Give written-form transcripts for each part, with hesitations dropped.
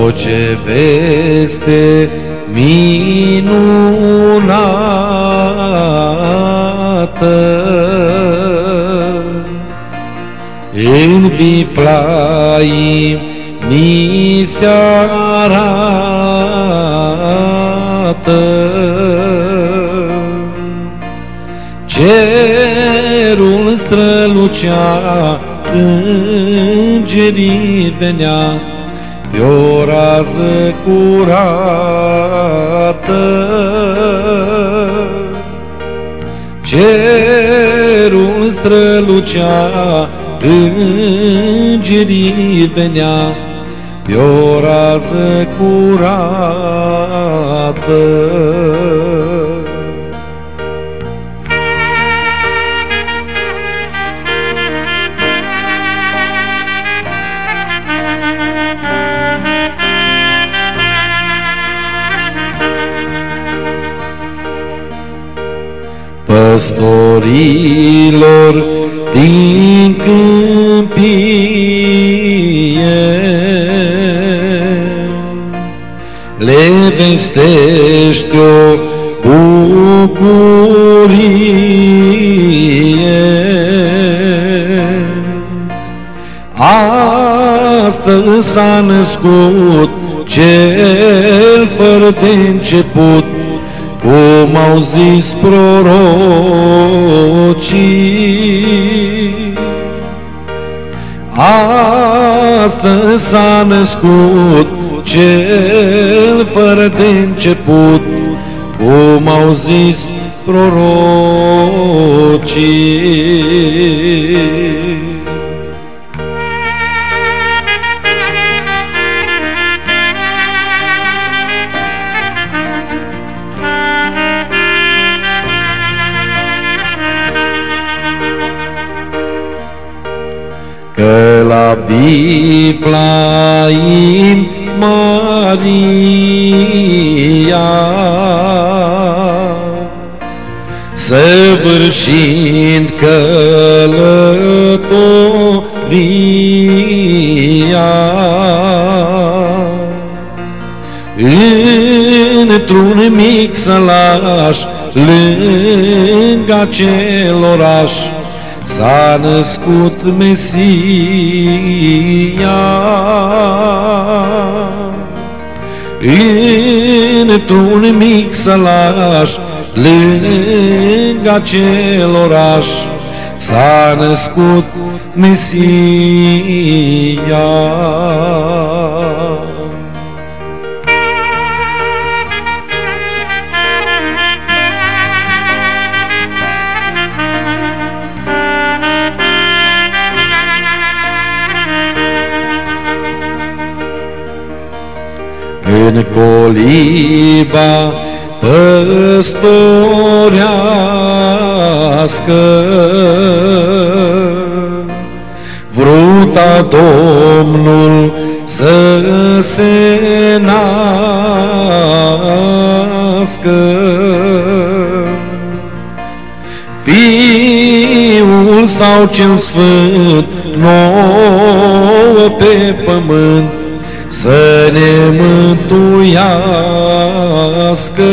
ce veste minunată în Viflaim mi se arată. Cerul strălucea, îngerii venea pe o rază curată. Cerul strălucea, îngerii venea pe o rază curată. Păstorilor din câmpie le vestește o bucurie. Astăzi s-a născut cel fără de început, cum au zis prorocii. Astăzi s-a născut cel fără de început, cum au zis prorocii. Că la Viflaim Maria, săvârșind călătoria, într-un mic sălaș lângă acel oraș, s-a născut Mesia. Într-un mic sălaș lângă acel oraș, s-a născut Mesia. În coliba păstorească vruta Domnul să se nască. Fiul sau cel sfânt nouă pe pământ să ne mântuiască.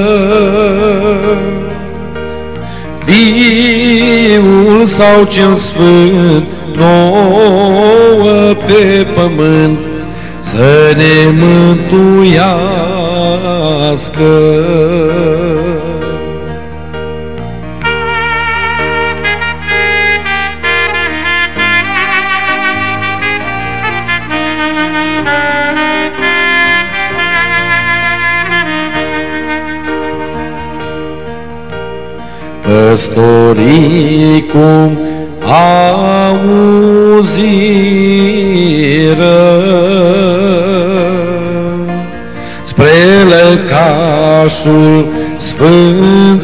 Fiul sau cel sfânt nouă pe pământ să ne mântuiască. Păstorii cum auziră spre lăcașul sfânt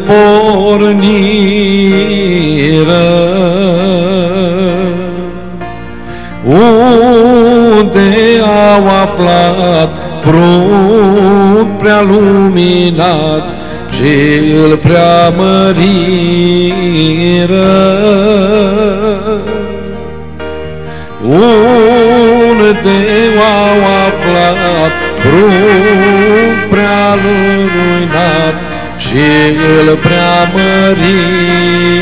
porniră, unde au aflat prunc prea luminat și îl preamăriră. Un Dumnezeu au aflat, prunc prea înruinat și îl preamări.